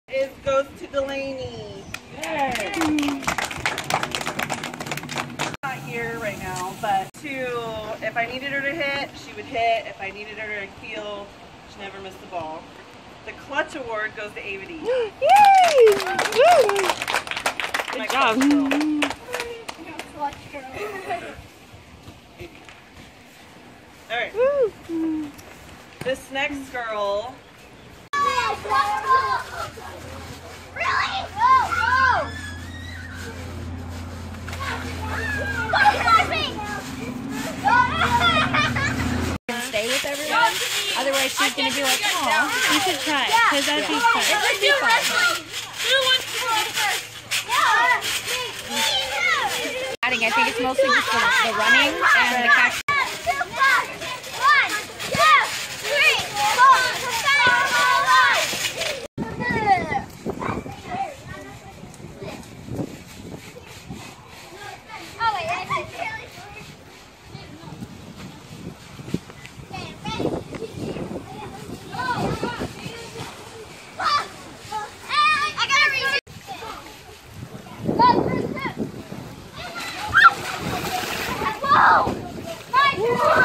It goes to Delaney. Yay. Not here right now, but if I needed her to hit, she would hit. If I needed her to field, she never missed the ball. The clutch award goes to Avity. Yay! Good job. All right. This next girl. Really? Go! Stay with everyone. Otherwise, she's gonna be like, "Oh, You should try, because that'd be fun. it would be fun." I think it's mostly just the running and the catch. Whoa!